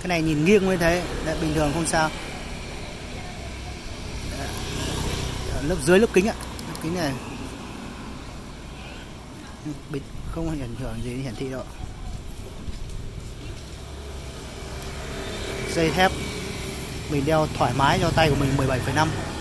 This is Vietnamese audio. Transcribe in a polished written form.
Cái này nhìn nghiêng mới thấy, đấy, bình thường không sao. Lớp dưới lớp kính ạ, lớp kính này không ảnh hưởng gì đến hiển thị đâu. Dây thép mình đeo thoải mái cho tay của mình 17,5.